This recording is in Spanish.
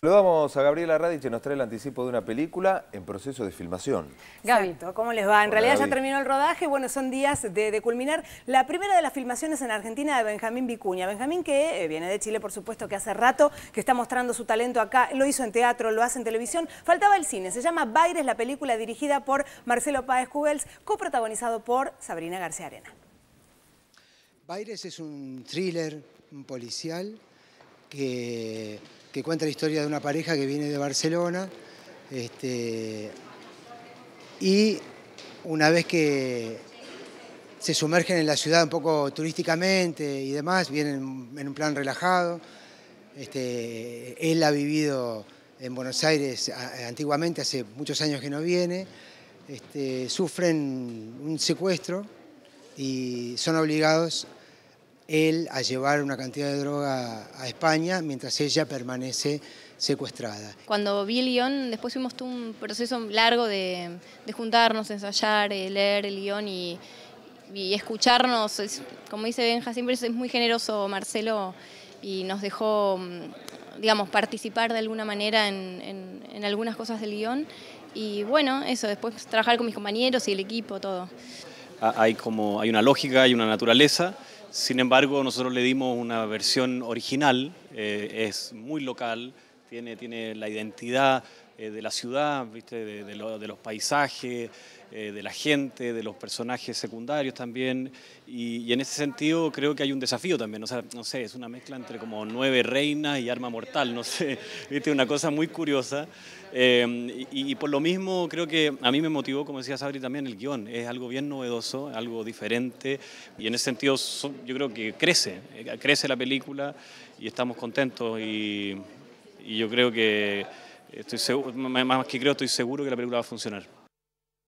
Saludamos a Gabriela Radic, que nos trae el anticipo de una película en proceso de filmación. Gaby, ¿cómo les va? En realidad Gaby. ya terminó el rodaje, bueno, son días de culminar la primera de las filmaciones en Argentina de Benjamín Vicuña. Benjamín que viene de Chile, por supuesto, que hace rato que está mostrando su talento acá, lo hizo en teatro, lo hace en televisión. Faltaba el cine, se llama Baires, la película dirigida por Marcelo Páez Cubels, coprotagonizado por Sabrina García Arena. Baires es un thriller, un policial, que cuenta la historia de una pareja que viene de Barcelona y una vez que se sumergen en la ciudad un poco turísticamente y demás, vienen en un plan relajado. Él ha vivido en Buenos Aires antiguamente, hace muchos años que no viene. Sufren un secuestro y son obligados él a llevar una cantidad de droga a España mientras ella permanece secuestrada. Cuando vi el guión, después tuvimos todo un proceso largo de juntarnos, ensayar, leer el guión y escucharnos. Como dice Benja, siempre es muy generoso Marcelo y nos dejó, digamos, participar de alguna manera en algunas cosas del guión. Y bueno, eso, después trabajar con mis compañeros y el equipo, todo. Hay una lógica, hay una naturaleza. Sin embargo, nosotros le dimos una versión original, es muy local, tiene la identidad de la ciudad, ¿viste? De los paisajes, de la gente, de los personajes secundarios también, y en ese sentido creo que hay un desafío también, o sea, no sé, es una mezcla entre como 9 reinas y Arma Mortal, no sé, ¿viste? Una cosa muy curiosa, y por lo mismo creo que a mí me motivó, como decía Sabri también, el guión, es algo bien novedoso, algo diferente, y en ese sentido yo creo que crece la película y estamos contentos, y yo creo que estoy seguro que la película va a funcionar.